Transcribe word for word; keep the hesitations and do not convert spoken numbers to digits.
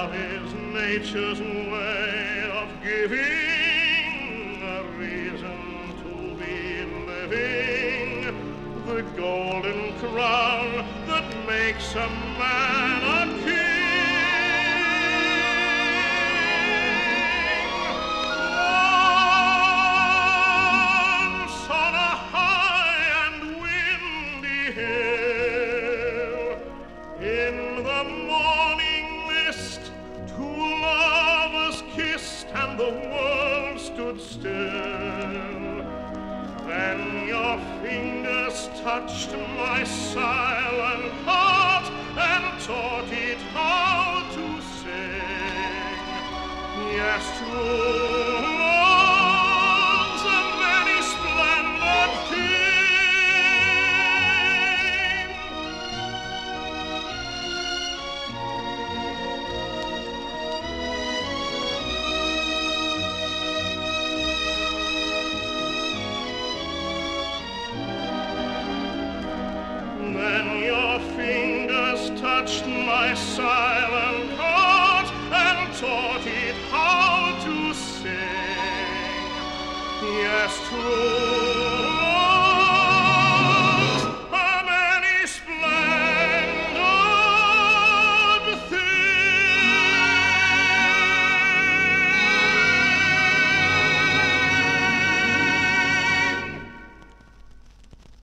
Love is nature's way of giving a reason to be living, the golden crown that makes a man a king. Once on a high and windy hill, in the morning mist, two lovers kissed and the world stood still. Then your fingers touched my silent heart and taught it how to sing. Yes, true love's a very splendid king. Then your fingers touched my silent heart and taught it how to sing. Yes, true.